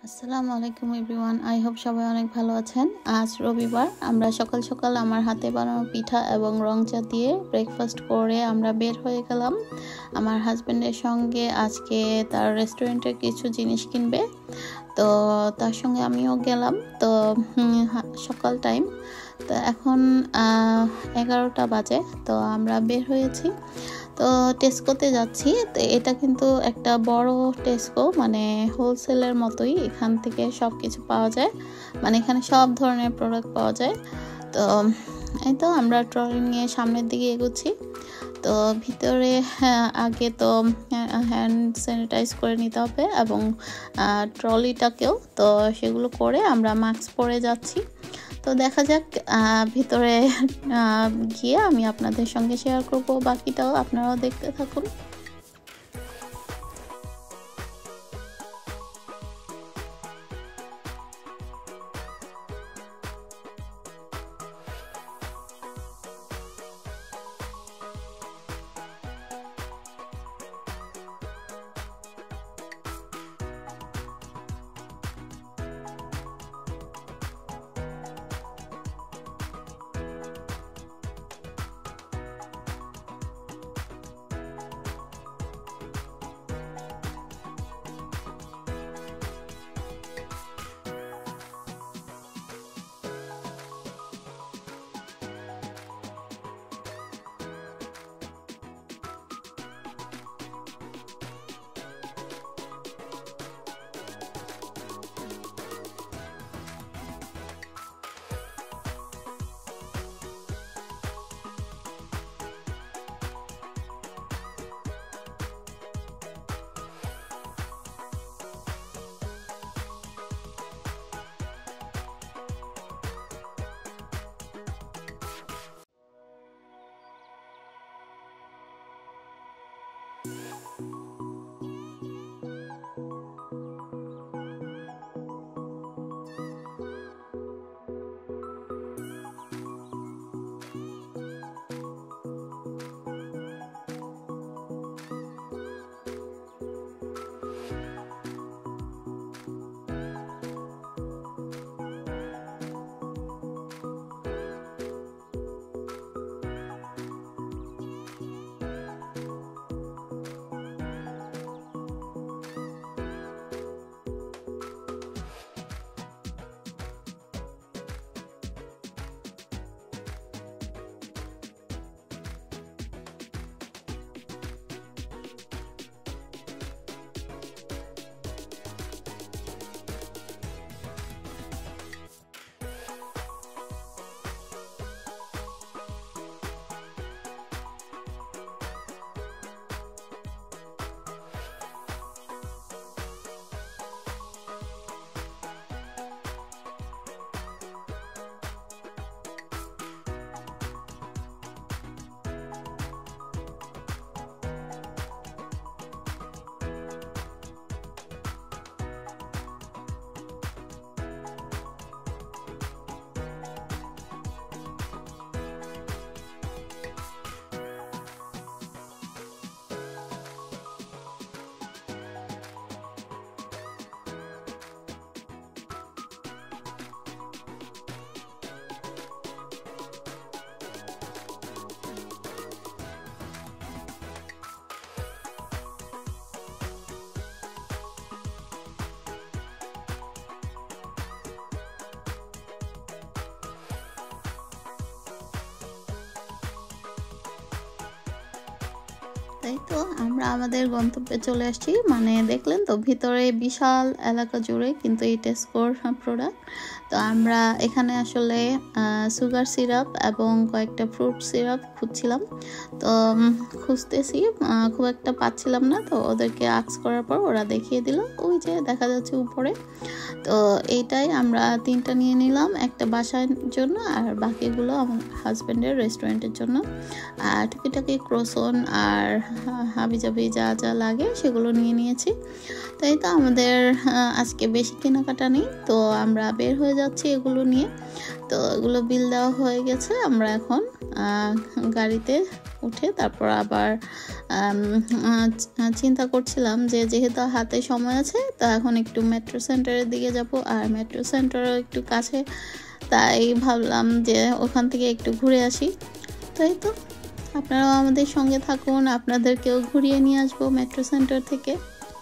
আসসালামু আলাইকুম everyone, I hope সবাই অনেক ভালো আছেন। আজ রবিবার, আমরা সকাল সকাল আমার হাতে বানানো পিঠা এবং রং চা দিয়ে ব্রেকফাস্ট করে আমরা বের হয়ে গেলাম আমার হাজব্যান্ডের সঙ্গে। আজকে তার রেস্টুরেন্টের কিছু জিনিস কিনবে, তো তার সঙ্গে আমিও গেলাম। তো সকাল টাইম, তো এখন 11টা বাজে। তো আমরা বের হয়েছি, তো টেস্কোতে যাচ্ছি। তো এটা কিন্তু একটা বড় টেস্কো, মানে হোলসেলের মতোই। এখান থেকে সব কিছু পাওয়া যায়, মানে এখানে সব ধরনের প্রোডাক্ট পাওয়া যায়। তো এই তো আমরা ট্রলি নিয়ে সামনের দিকে এগোচ্ছি। তো ভিতরে আগে তো হ্যান্ড স্যানিটাইজ করে নিতে হবে এবং ট্রলিটাকেও, তো সেগুলো করে আমরা মাস্ক পরে যাচ্ছি। তো দেখা যাক, ভিতরে গিয়ে আমি আপনাদের সঙ্গে শেয়ার করব, বাকিটাও আপনারাও দেখতে থাকুন। তাই তো আমরা আমাদের গন্তব্যে চলে আসছি। মানে দেখলেন তো, ভিতরে বিশাল এলাকা জুড়ে কিন্তু এই টেস্কোর প্রোডাক্ট। তো আমরা এখানে আসলে সুগার সিরাপ এবং কয়েকটা ফ্রুট সিরাপ খুঁজছিলাম। তো খুঁজতেছি, খুব একটা পাচ্ছিলাম না। তো ওদেরকে আস্ক করার পর ওরা দেখিয়ে দিল, ওই যে দেখা যাচ্ছে উপরে। তো এইটাই আমরা 3টা নিয়ে নিলাম, একটা বাসার জন্য আর বাকিগুলো আমার হাজব্যান্ডের রেস্টুরেন্টের জন্য। আর টুকিটাকি ক্রোসন আর হাবিজাবি যা যা লাগে সেগুলো নিয়ে নিয়েছি। তো এই তো আমাদের আজকে বেশি কেনাকাটা নেই, তো আমরা বের হয়ে যাচ্ছি এগুলো নিয়ে। তো এগুলো বিল দেওয়া হয়ে গেছে, আমরা এখন গাড়িতে উঠে তারপর আবার চিন্তা করছিলাম যে যেহেতু হাতে সময় আছে, তো এখন একটু মেট্রো সেন্টারের দিকে যাব, আর মেট্রো সেন্টারও একটু কাছে, তাই ভাবলাম যে ওখান থেকে একটু ঘুরে আসি। তো এই তো আপনারাও আমাদের সঙ্গে থাকুন, আপনাদেরকেও ঘুরিয়ে নিয়ে আসবো মেট্রো সেন্টার থেকে।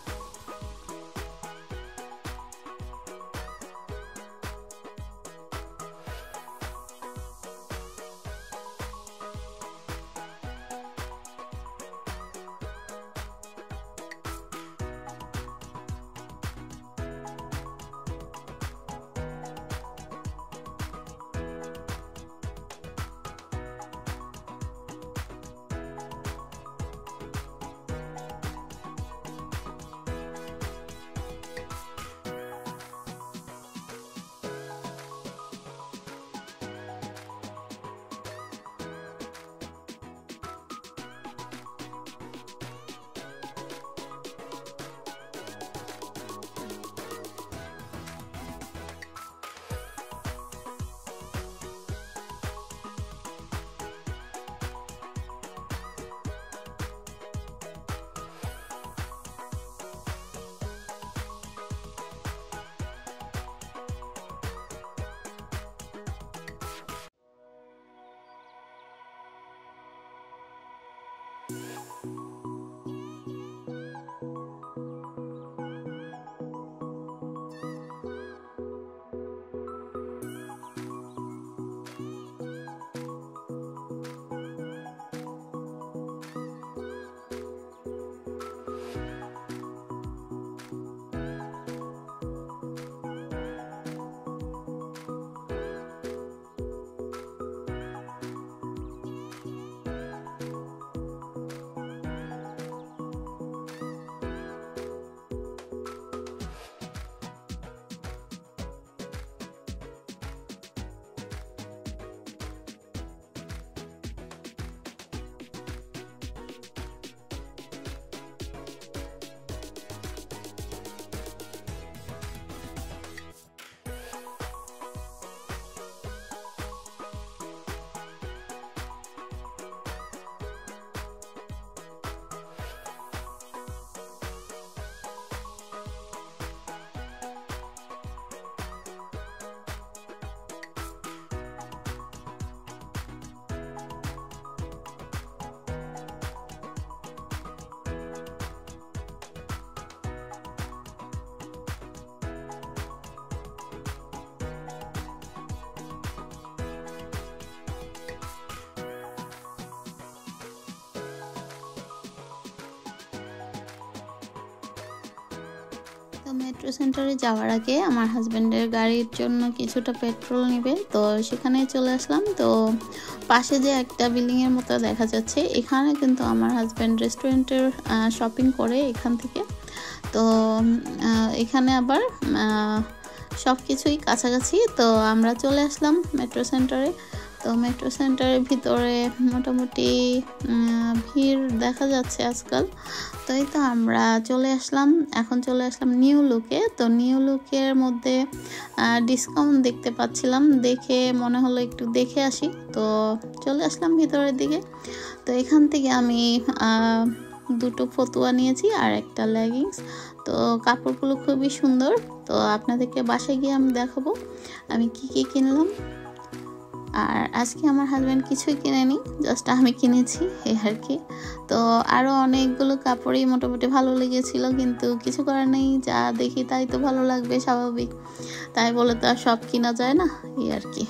তো মেট্রো সেন্টারে যাওয়ার আগে আমার হাজব্যান্ডের গাড়ির জন্য কিছুটা পেট্রোল নেবে, তো সেখানে চলে আসলাম। তো পাশে যে একটা বিল্ডিংয়ের মতো দেখা যাচ্ছে, এখানে কিন্তু আমার হাজব্যান্ড রেস্টুরেন্টের শপিং করে এখান থেকে। তো এখানে আবার সব কিছুই কাছাকাছি, তো আমরা চলে আসলাম মেট্রো সেন্টারে। তো মেট্রো সেন্টারের ভিতরে মোটামুটি ভিড় দেখা যাচ্ছে আজকাল। তো এই তো আমরা এখন চলে আসলাম নিউ লুকে। তো নিউ লুকের মধ্যে ডিসকাউন্ট দেখতে পাচ্ছিলাম, দেখে মনে হলো একটু দেখে আসি, তো চলে আসলাম ভিতরের দিকে। তো এখান থেকে আমি দুটো ফতুয়া নিয়েছি আর একটা লেগিংস। তো কাপড়গুলো খুবই সুন্দর, তো আপনাদেরকে বাসায় গিয়ে আমি দেখাবো আমি কি কি কিনলাম। আর আজকে আমার হাজব্যান্ড কিছুই কিনেনি, জাস্ট আমি কিনেছি এই আর কি। তো আরও অনেকগুলো কাপড়ই মোটামুটি ভালো লেগেছিল, কিন্তু কিছু করার নেই, যা দেখি তাই তো ভালো লাগবে, স্বাভাবিক। তাই বলে তো আর সব কিনা যায় না, এই আর কি।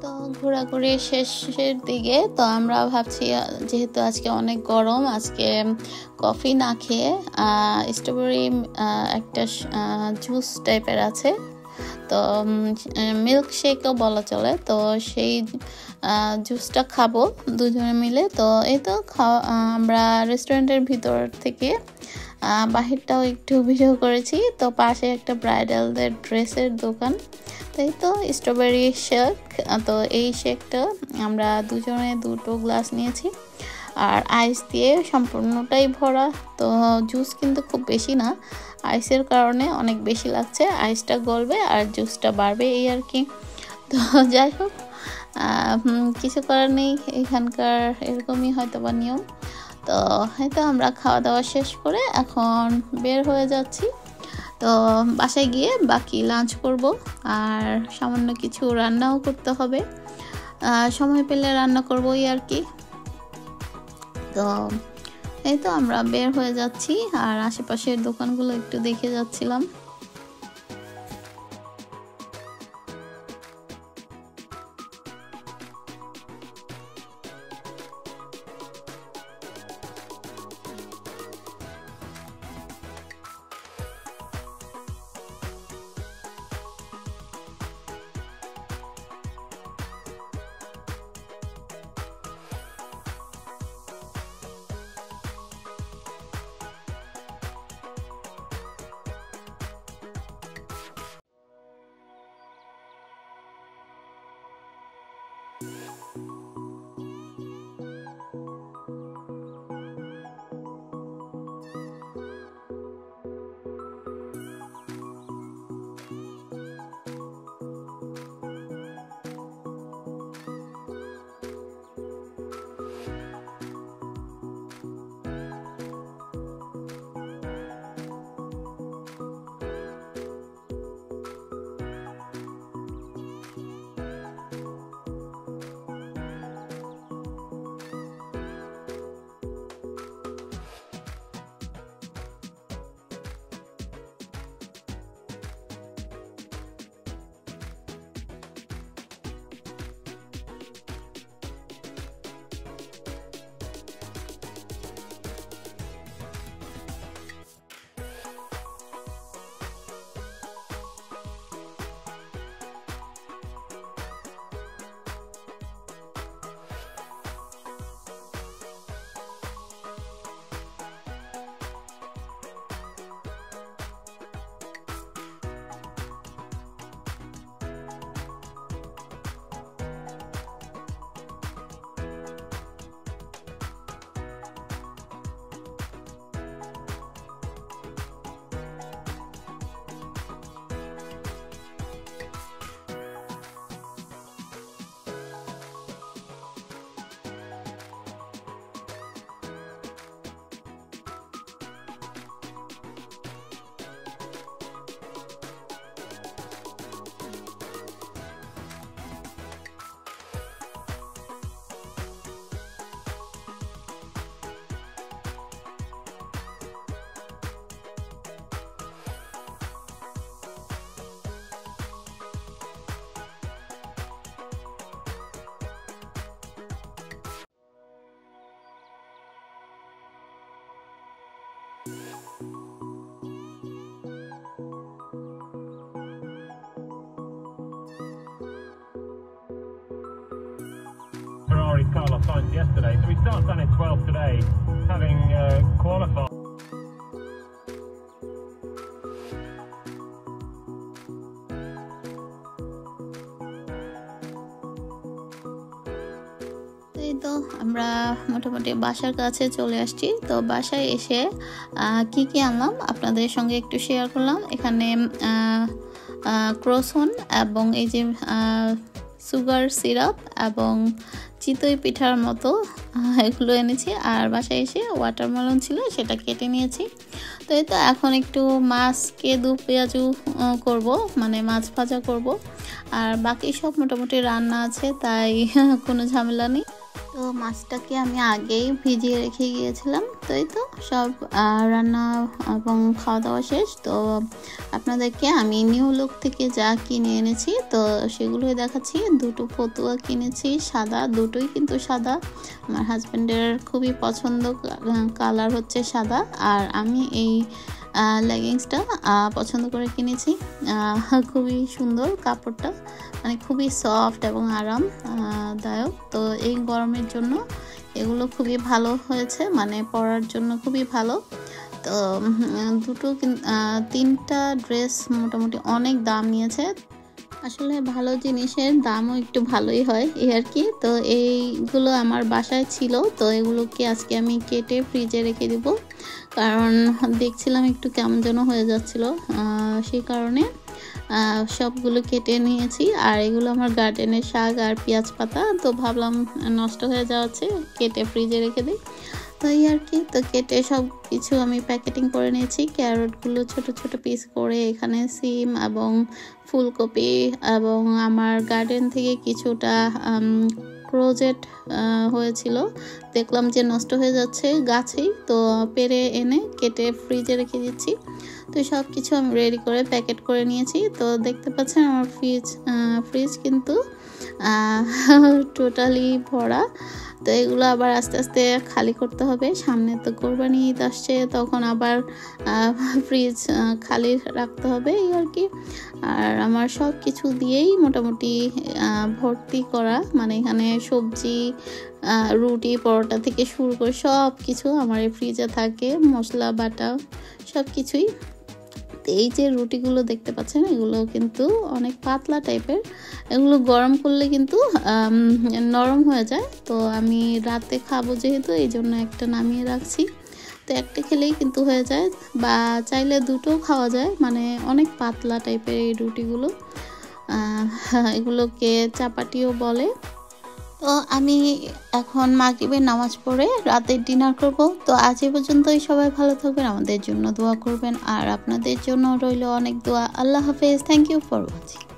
তো ঘোরাঘুরি শেষের দিকে তো আমরা ভাবছি যেহেতু আজকে অনেক গরম, আজকে কফি না খেয়ে স্ট্রবেরি একটা জুস টাইপের আছে, তো মিল্ক শেকও বলা চলে, তো সেই জুসটা খাবো দুজনে মিলে। তো এই তো আমরা রেস্টুরেন্টের ভিতর থেকে বাহিরটাও একটু ভিডিও করেছি। তো পাশে একটা ব্রাইডালদের ড্রেসের দোকান, তাই তো স্ট্রবেরি শেক। তো এই শেকটা আমরা দুজনে দুটো গ্লাস নিয়েছি আর আইস দিয়ে সম্পূর্ণটাই ভরা। তো জুস কিন্তু খুব বেশি না, আইসের কারণে অনেক বেশি লাগছে, আইসটা গলবে আর জুসটা বাড়বে এই আর কি। তো যাই হোক, কিছু করার নেই, এখানকার এরকমই হয়তো বা নিয়ম। তো হয়তো আমরা খাওয়া দাওয়া শেষ করে এখন বের হয়ে যাচ্ছি। তো বাসায় গিয়ে বাকি লাঞ্চ করব আর সামান্য কিছু রান্নাও করতে হবে, সময় পেলে রান্না করবোই আর কি। তো এই তো আমরা বের হয়ে যাচ্ছি আর আশেপাশের দোকানগুলো একটু দেখে যাচ্ছিলাম। Ferrari's Carlos Sainz yesterday, so he starts on in 12th today, having qualified. এই তো আমরা মোটামুটি বাসার কাছে চলে আসছি। তো বাসায় এসে কি কি আনলাম আপনাদের সঙ্গে একটু শেয়ার করলাম। এখানে ক্রোসন এবং এই যে সুগার সিরাপ এবং চিতই পিঠার মতো এগুলো এনেছি। আর বাসায় এসে ওয়াটারমেলন ছিল, সেটা কেটে নিয়েছি। তো এই তো এখন একটু মাছকে দু পেঁয়াজু করব, মানে মাছ ভাজা করব। আর বাকি সব মোটামুটি রান্না আছে, তাই কোনো ঝামেলা নেই। তো তো মাছটাকে আমি আগেই ভিজিয়ে রেখে গিয়েছিলাম। তো এই তো সব রান্না এবং খাওয়া দাওয়া শেষ। তো আপনাদেরকে আমি নিউ লুক থেকে যা কিনে এনেছি তো সেগুলোই দেখাচ্ছি। দুটো ফতুয়া কিনেছি সাদা, দুটোই কিন্তু সাদা। আমার হাজব্যান্ডের খুবই পছন্দ কালার হচ্ছে সাদা, আর আমি এই লেগিংসটা পছন্দ করে কিনেছি। খুবই সুন্দর কাপড়টা, মানে খুবই সফট এবং আরামদায়ক। তো এই গরমের জন্য এগুলো খুবই ভালো হয়েছে, মানে পরার জন্য খুবই ভালো। তো দুটো তিনটা ড্রেস মোটামুটি অনেক দাম নিয়েছে। আসলে ভালো জিনিসের দামও একটু ভালোই হয় এই আর কি। তো এইগুলো আমার বাসায় ছিল, তো এগুলোকে আজকে আমি কেটে ফ্রিজে রেখে দিব, কারণ দেখছিলাম একটু কেমন যেন হয়ে যাচ্ছিল, সেই কারণে সবগুলো কেটে নিয়েছি। আর এগুলো আমার গার্ডেনের শাক আর পেঁয়াজ পাতা, তো ভাবলাম নষ্ট হয়ে যাচ্ছে, কেটে ফ্রিজে রেখে দিই। তো এই আর কি। তো কেটে সব কিছু আমি প্যাকেটিং করে নিয়েছি। ক্যারটগুলো ছোট ছোট পিস করে, এখানে সিম এবং ফুলকপি এবং আমার গার্ডেন থেকে কিছুটা ক্রোজেট হয়েছিল, দেখলাম যে নষ্ট হয়ে যাচ্ছে গাছেই, তো পেরে এনে কেটে ফ্রিজে রেখে দিচ্ছি। তো সব কিছু আমি রেডি করে প্যাকেট করে নিয়েছি। তো দেখতে পাচ্ছেন আমার ফ্রিজ কিন্তু টোটালি ভরা। তো এগুলো আবার আস্তে আস্তে খালি করতে হবে, সামনে তো কোরবানি ঈদ আসছে, তখন আবার ফ্রিজ খালি রাখতে হবে এই আর কি। আর আমার সব কিছু দিয়েই মোটামুটি ভর্তি করা, মানে এখানে সবজি, রুটি, পরোটা থেকে শুরু করে সব কিছু আমার এই ফ্রিজে থাকে, মশলা বাটা সব কিছুই। এই যে রুটিগুলো দেখতে পাচ্ছেন এগুলো কিন্তু অনেক পাতলা টাইপের, এগুলো গরম করলে কিন্তু নরম হয়ে যায়। তো আমি রাতে খাবো যেহেতু, এই জন্য একটা নামিয়ে রাখছি। তো একটা খেলেই কিন্তু হয়ে যায়, বা চাইলে দুটোও খাওয়া যায়, মানে অনেক পাতলা টাইপের এই রুটিগুলো। এগুলোকে চাপাটিও বলে। তো আমি এখন মাগরিবের নামাজ পড়ে রাতের ডিনার করব। তো আজ এই পর্যন্তই, সবাই ভালো থাকবেন, আমাদের জন্য দোয়া করবেন, আর আপনাদের জন্য রইল অনেক দোয়া। আল্লাহ হাফেজ, থ্যাংক ইউ ফর ওয়াচিং।